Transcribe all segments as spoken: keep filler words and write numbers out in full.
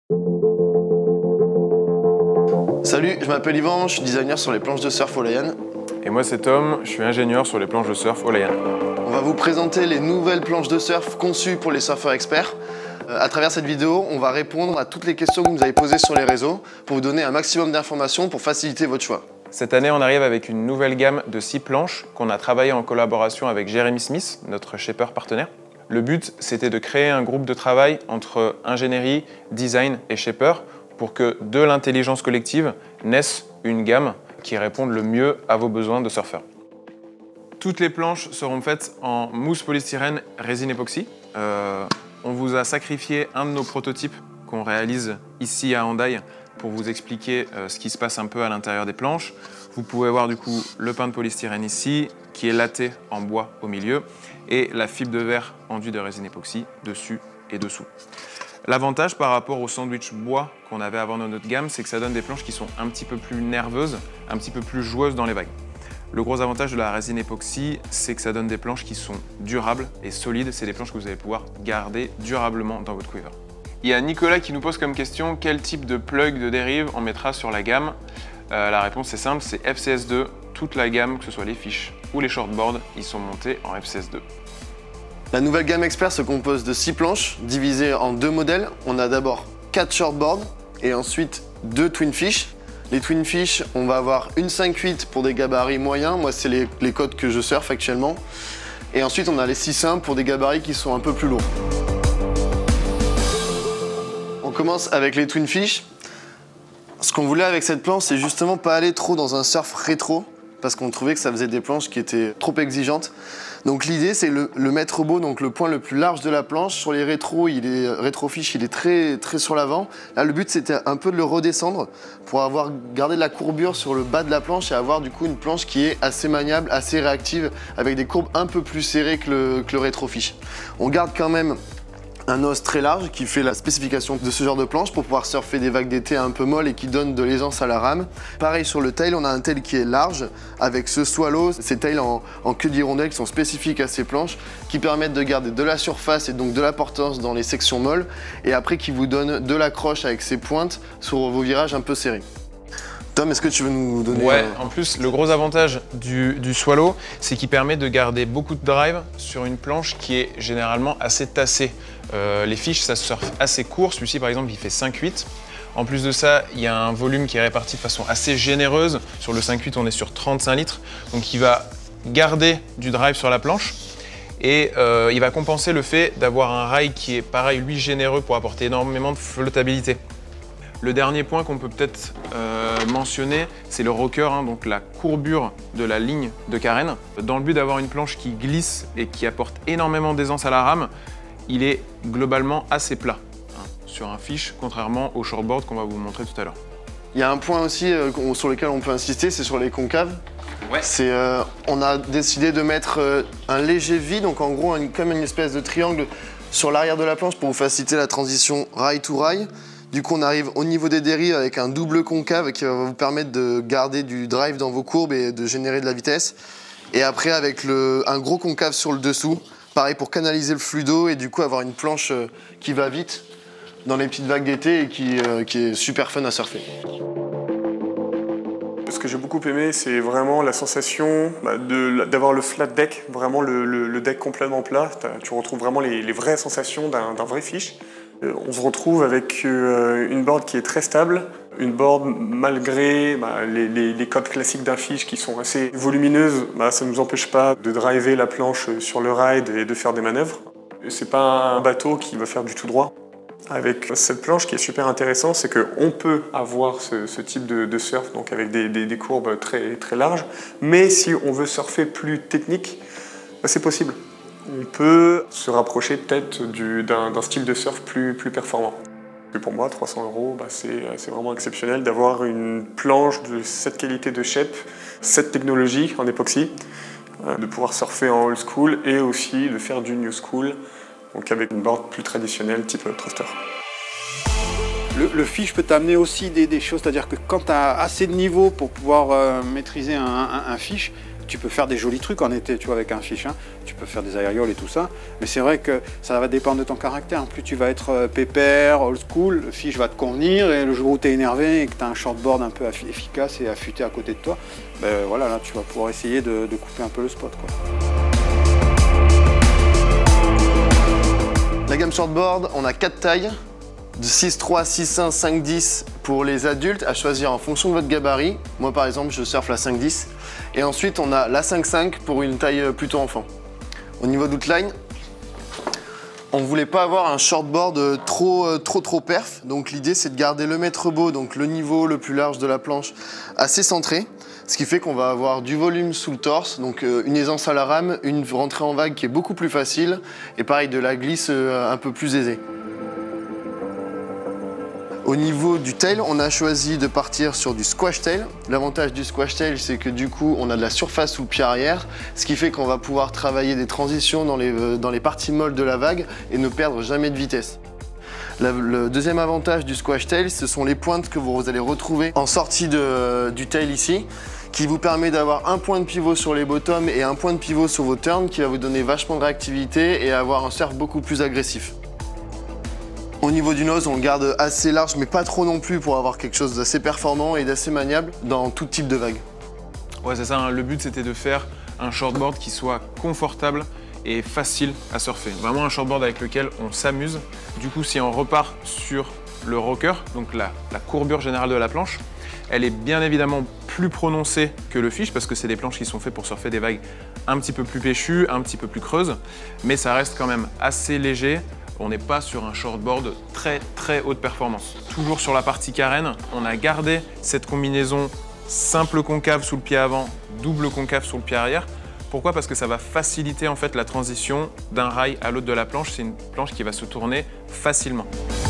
Salut, je m'appelle Yvan, je suis designer sur les planches de surf Olayan. Et moi c'est Tom, je suis ingénieur sur les planches de surf Olayan. On va vous présenter les nouvelles planches de surf conçues pour les surfeurs experts. Euh, à travers cette vidéo, on va répondre à toutes les questions que vous nous avez posées sur les réseaux pour vous donner un maximum d'informations pour faciliter votre choix. Cette année, on arrive avec une nouvelle gamme de six planches qu'on a travaillé en collaboration avec Jeremy Smith, notre shaper partenaire. Le but, c'était de créer un groupe de travail entre ingénierie, design et shaper pour que de l'intelligence collective naisse une gamme qui réponde le mieux à vos besoins de surfeurs. Toutes les planches seront faites en mousse polystyrène résine époxy. Euh, on vous a sacrifié un de nos prototypes qu'on réalise ici à Hendaye pour vous expliquer euh, ce qui se passe un peu à l'intérieur des planches. Vous pouvez voir du coup le pain de polystyrène ici, qui est latté en bois au milieu, et la fibre de verre enduit de résine époxy dessus et dessous. L'avantage par rapport au sandwich bois qu'on avait avant dans notre gamme, c'est que ça donne des planches qui sont un petit peu plus nerveuses, un petit peu plus joueuses dans les vagues. Le gros avantage de la résine époxy, c'est que ça donne des planches qui sont durables et solides. C'est des planches que vous allez pouvoir garder durablement dans votre quiver. Il y a Nicolas qui nous pose comme question quel type de plug de dérive on mettra sur la gamme. Euh, la réponse est simple, c'est F C S deux. Toute la gamme, que ce soit les fiches ou les shortboards, ils sont montés en F C S deux. La nouvelle gamme Expert se compose de six planches divisées en deux modèles. On a d'abord quatre shortboards et ensuite deux twin fish. Les twin fish, on va avoir une cinq huit pour des gabarits moyens. Moi, c'est les, les codes que je surfe actuellement. Et ensuite, on a les six un pour des gabarits qui sont un peu plus lourds. On commence avec les twin fish. Ce qu'on voulait avec cette planche, c'est justement pas aller trop dans un surf rétro parce qu'on trouvait que ça faisait des planches qui étaient trop exigeantes. Donc l'idée, c'est le, le mettre beau, donc le point le plus large de la planche. Sur les rétros, il est rétrofiche, il est très, très sur l'avant. Là, le but, c'était un peu de le redescendre pour avoir gardé de la courbure sur le bas de la planche et avoir du coup une planche qui est assez maniable, assez réactive, avec des courbes un peu plus serrées que le, que le rétrofiche. On garde quand même un os très large qui fait la spécification de ce genre de planche pour pouvoir surfer des vagues d'été un peu molles et qui donne de l'aisance à la rame. Pareil sur le tail, on a un tail qui est large avec ce swallow, ces tails en, en queue d'hirondelle qui sont spécifiques à ces planches qui permettent de garder de la surface et donc de la portance dans les sections molles et après qui vous donnent de l'accroche avec ces pointes sur vos virages un peu serrés. Tom, est-ce que tu veux nous donner... Ouais, un... en plus, le gros avantage du, du Swallow, c'est qu'il permet de garder beaucoup de drive sur une planche qui est généralement assez tassée. Euh, les fiches, ça se surfe assez court. Celui-ci, par exemple, il fait cinq huit. En plus de ça, il y a un volume qui est réparti de façon assez généreuse. Sur le cinq huit, on est sur trente-cinq litres. Donc, il va garder du drive sur la planche. Et euh, il va compenser le fait d'avoir un rail qui est, pareil, lui, généreux pour apporter énormément de flottabilité. Le dernier point qu'on peut peut-être euh, mentionner, c'est le rocker, hein, donc la courbure de la ligne de carène. Dans le but d'avoir une planche qui glisse et qui apporte énormément d'aisance à la rame, il est globalement assez plat hein, sur un fiche, contrairement au shortboard qu'on va vous montrer tout à l'heure. Il y a un point aussi euh, sur lequel on peut insister, c'est sur les concaves. Ouais. C'est, euh, on a décidé de mettre euh, un léger V, donc en gros un, comme une espèce de triangle sur l'arrière de la planche pour vous faciliter la transition rail to rail. Du coup, on arrive au niveau des dérives avec un double concave qui va vous permettre de garder du drive dans vos courbes et de générer de la vitesse. Et après, avec le, un gros concave sur le dessous, pareil pour canaliser le flux d'eau et du coup avoir une planche qui va vite dans les petites vagues d'été et qui, euh, qui est super fun à surfer. Ce que j'ai beaucoup aimé, c'est vraiment la sensation bah, d'avoir le flat deck, vraiment le, le, le deck complètement plat. Tu retrouves vraiment les, les vraies sensations d'un vrai fiche. On se retrouve avec une board qui est très stable, une board malgré bah, les, les, les codes classiques d'un fiche qui sont assez volumineuses, bah, ça ne nous empêche pas de driver la planche sur le ride et de faire des manœuvres. C'est pas un bateau qui va faire du tout droit. Avec cette planche, ce qui est super intéressant, c'est qu'on peut avoir ce, ce type de, de surf donc avec des, des, des courbes très, très larges, mais si on veut surfer plus technique, bah, c'est possible. On peut se rapprocher peut-être d'un style de surf plus, plus performant. Et pour moi, trois cents euros, bah, c'est vraiment exceptionnel d'avoir une planche de cette qualité de shape, cette technologie en époxy, de pouvoir surfer en old school et aussi de faire du new school, donc avec une board plus traditionnelle type thruster. Le, le fiche peut t'amener aussi des, des choses, c'est-à-dire que quand tu as assez de niveau pour pouvoir euh, maîtriser un, un, un fiche, Tu peux faire des jolis trucs en été, tu vois, avec un fiche. Hein. Tu peux faire des aérioles et tout ça. Mais c'est vrai que ça va dépendre de ton caractère. Plus tu vas être pépère, old school, le fiche va te convenir. Et le jour où tu es énervé et que tu as un shortboard un peu efficace et affûté à côté de toi, ben voilà, là tu vas pouvoir essayer de, de couper un peu le spot, quoi. La gamme shortboard, on a quatre tailles, de six trois, six un, cinq dix pour les adultes, à choisir en fonction de votre gabarit. Moi par exemple, je surfe la cinq dix. Et ensuite, on a la cinq cinq pour une taille plutôt enfant. Au niveau d'outline, on ne voulait pas avoir un shortboard trop trop trop perf. Donc l'idée, c'est de garder le maître beau, donc le niveau le plus large de la planche, assez centré. Ce qui fait qu'on va avoir du volume sous le torse, donc une aisance à la rame, une rentrée en vague qui est beaucoup plus facile, et pareil, de la glisse un peu plus aisée. Au niveau du tail, on a choisi de partir sur du squash tail. L'avantage du squash tail, c'est que du coup, on a de la surface sous le pied arrière, ce qui fait qu'on va pouvoir travailler des transitions dans les, dans les parties molles de la vague et ne perdre jamais de vitesse. La, le deuxième avantage du squash tail, ce sont les pointes que vous allez retrouver en sortie de, du tail ici, qui vous permet d'avoir un point de pivot sur les bottoms et un point de pivot sur vos turns, qui va vous donner vachement de réactivité et avoir un surf beaucoup plus agressif. Au niveau du nose, on le garde assez large, mais pas trop non plus pour avoir quelque chose d'assez performant et d'assez maniable dans tout type de vague. Ouais, c'est ça, hein. Le but c'était de faire un shortboard qui soit confortable et facile à surfer. Vraiment un shortboard avec lequel on s'amuse. Du coup, si on repart sur le rocker, donc la, la courbure générale de la planche, elle est bien évidemment plus prononcée que le fiche parce que c'est des planches qui sont faites pour surfer des vagues un petit peu plus péchues, un petit peu plus creuses, mais ça reste quand même assez léger. On n'est pas sur un shortboard très très haute performance. Toujours sur la partie carène, on a gardé cette combinaison simple concave sous le pied avant, double concave sous le pied arrière. Pourquoi? Parce que ça va faciliter en fait la transition d'un rail à l'autre de la planche. C'est une planche qui va se tourner facilement.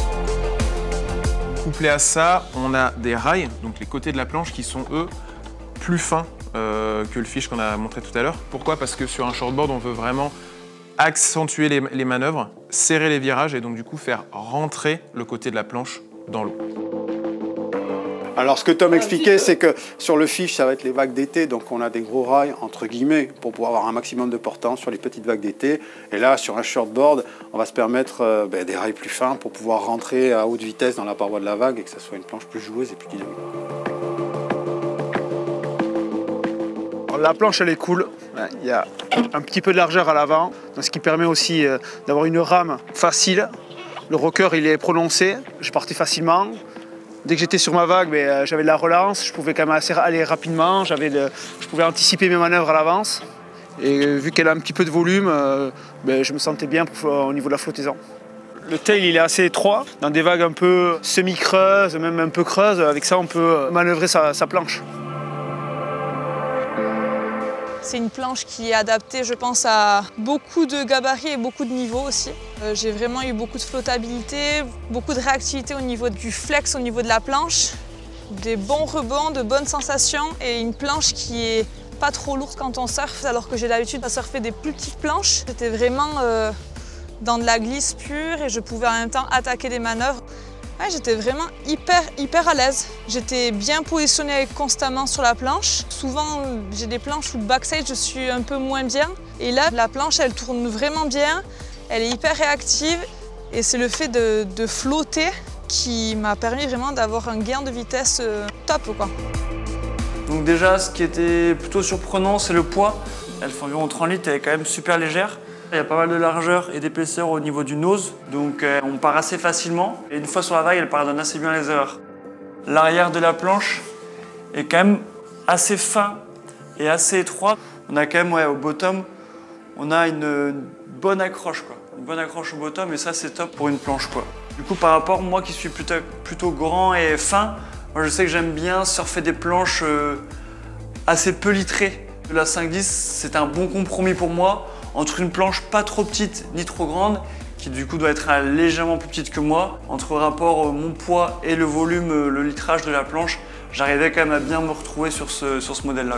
Couplé à ça, on a des rails, donc les côtés de la planche qui sont eux plus fins euh, que le fiche qu'on a montré tout à l'heure. Pourquoi? Parce que sur un shortboard, on veut vraiment accentuer les, les manœuvres, serrer les virages et donc du coup faire rentrer le côté de la planche dans l'eau. Alors ce que Tom expliquait, c'est que sur le fiche, ça va être les vagues d'été, donc on a des gros rails entre guillemets pour pouvoir avoir un maximum de portance sur les petites vagues d'été. Et là, sur un shortboard, on va se permettre euh, ben, des rails plus fins pour pouvoir rentrer à haute vitesse dans la paroi de la vague et que ça soit une planche plus joueuse et plus dynamique. La planche elle est cool, il y a un petit peu de largeur à l'avant, ce qui permet aussi d'avoir une rame facile. Le rocker il est prononcé, je partais facilement. Dès que j'étais sur ma vague, ben, j'avais de la relance, je pouvais quand même assez aller rapidement, j'avais de, je pouvais anticiper mes manœuvres à l'avance. Et vu qu'elle a un petit peu de volume, ben, je me sentais bien pour, au niveau de la flottaison. Le tail il est assez étroit, dans des vagues un peu semi-creuses, même un peu creuses, avec ça on peut manœuvrer sa, sa planche. C'est une planche qui est adaptée, je pense, à beaucoup de gabarits et beaucoup de niveaux aussi. Euh, j'ai vraiment eu beaucoup de flottabilité, beaucoup de réactivité au niveau du flex, au niveau de la planche, des bons rebonds, de bonnes sensations et une planche qui est pas trop lourde quand on surfe, alors que j'ai l'habitude de surfer des plus petites planches. C'était vraiment euh, dans de la glisse pure et je pouvais en même temps attaquer des manœuvres. Ouais, j'étais vraiment hyper, hyper à l'aise. J'étais bien positionnée constamment sur la planche. Souvent, j'ai des planches où backside, je suis un peu moins bien. Et là, la planche, elle tourne vraiment bien. Elle est hyper réactive. Et c'est le fait de, de flotter qui m'a permis vraiment d'avoir un gain de vitesse top, quoi. Donc déjà, ce qui était plutôt surprenant, c'est le poids. Elle fait environ trente litres, elle est quand même super légère. Il y a pas mal de largeur et d'épaisseur au niveau du nose, donc euh, on part assez facilement. Et une fois sur la vague, elle pardonne assez bien les erreurs. L'arrière de la planche est quand même assez fin et assez étroit. On a quand même, ouais, au bottom, on a une, une bonne accroche, quoi. Une bonne accroche au bottom et ça, c'est top pour une planche, quoi. Du coup, par rapport, moi qui suis plutôt, plutôt grand et fin, moi je sais que j'aime bien surfer des planches euh, assez peu litrées. La cinq dix, c'est un bon compromis pour moi. Entre une planche pas trop petite ni trop grande, qui du coup doit être légèrement plus petite que moi, entre rapport mon poids et le volume, le litrage de la planche, j'arrivais quand même à bien me retrouver sur ce, sur ce modèle-là.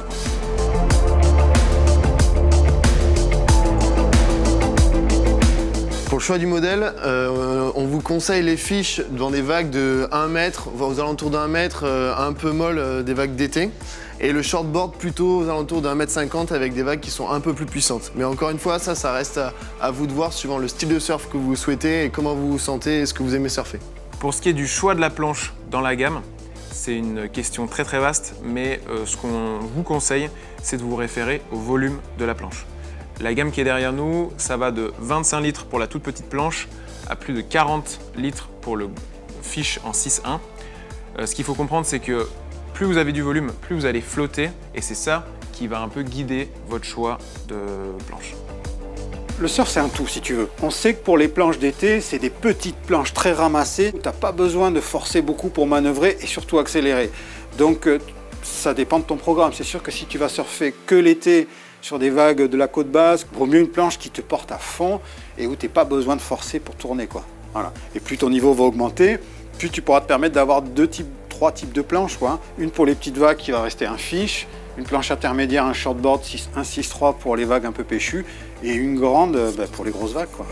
Pour le choix du modèle, euh, on vous conseille les fiches dans des vagues de un mètre, voire aux alentours d'un mètre, euh, un peu molles, euh, des vagues d'été. Et le shortboard plutôt aux alentours d'un mètre cinquante avec des vagues qui sont un peu plus puissantes. Mais encore une fois, ça, ça reste à, à vous de voir suivant le style de surf que vous souhaitez et comment vous vous sentez et ce que vous aimez surfer. Pour ce qui est du choix de la planche dans la gamme, c'est une question très très vaste, mais euh, ce qu'on vous conseille, c'est de vous référer au volume de la planche. La gamme qui est derrière nous, ça va de vingt-cinq litres pour la toute petite planche à plus de quarante litres pour le fish en six un. Euh, ce qu'il faut comprendre, c'est que plus vous avez du volume, plus vous allez flotter, et c'est ça qui va un peu guider votre choix de planche. Le surf, c'est un tout, si tu veux. On sait que pour les planches d'été, c'est des petites planches très ramassées. Tu n'as pas besoin de forcer beaucoup pour manœuvrer et surtout accélérer. Donc, ça dépend de ton programme. C'est sûr que si tu vas surfer que l'été sur des vagues de la côte basque, vaut mieux une planche qui te porte à fond et où tu n'as pas besoin de forcer pour tourner, quoi. Voilà. Et plus ton niveau va augmenter, plus tu pourras te permettre d'avoir deux types, trois types de planches, quoi. Une pour les petites vagues qui va rester un fish, une planche intermédiaire, un shortboard un six trois pour les vagues un peu péchues et une grande bah, pour les grosses vagues, quoi.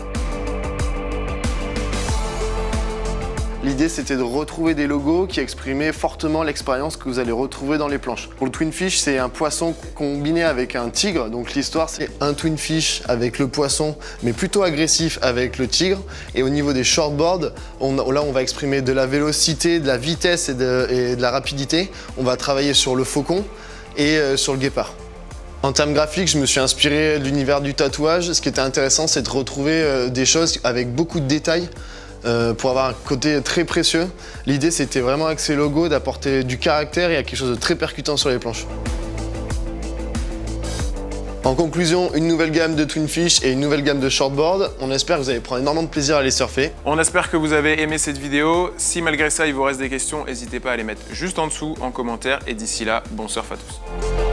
L'idée, c'était de retrouver des logos qui exprimaient fortement l'expérience que vous allez retrouver dans les planches. Pour le twin fish, c'est un poisson combiné avec un tigre. Donc l'histoire, c'est un twin fish avec le poisson, mais plutôt agressif avec le tigre. Et au niveau des shortboards, on, là, on va exprimer de la vélocité, de la vitesse et de, et de la rapidité. On va travailler sur le faucon et euh, sur le guépard. En termes graphiques, je me suis inspiré de l'univers du tatouage. Ce qui était intéressant, c'est de retrouver euh, des choses avec beaucoup de détails. Euh, pour avoir un côté très précieux. L'idée, c'était vraiment avec ces logos d'apporter du caractère et à quelque chose de très percutant sur les planches. En conclusion, une nouvelle gamme de twin fish et une nouvelle gamme de shortboard. On espère que vous allez prendre énormément de plaisir à les surfer. On espère que vous avez aimé cette vidéo. Si malgré ça, il vous reste des questions, n'hésitez pas à les mettre juste en dessous en commentaire. Et d'ici là, bon surf à tous.